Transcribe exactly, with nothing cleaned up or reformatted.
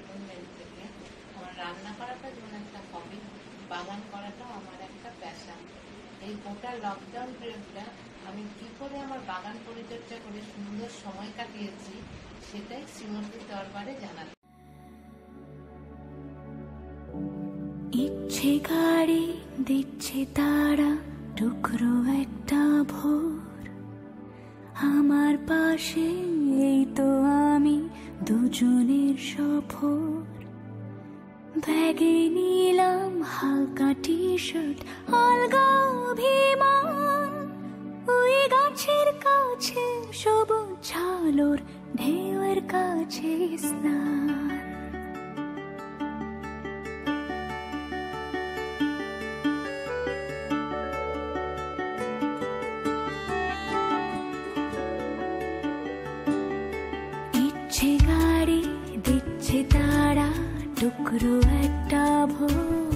নতুন মেয়ে থেকে আমার রান্না করাটা যেমন একটা হবি, বাগান করাটাও আমার একটা প্যাশন। এই গোটা লকডাউন পিরিয়ডটা আমি কি করে আমার বাগান পরিচর্যা করে সুন্দর সময় কাটিয়েছি সেটাই শ্রীমতীর দরবারে জানাতে। ইচ্ছে গাড়ি দিচ্ছে তারা টুকরো একটা ভোর, আমার পাশে এই তো আমি দুজনের সফর। ব্যাগে নিলাম হালকা টি শার্ট, আলগা অভিমান, ওই গাছের কাছে সবুজ ঝালর, ঢেউয়ের কাছে স্নান। ইচ্ছে গাড়ি দিচ্ছে তারা টুকরো একটা ভোর,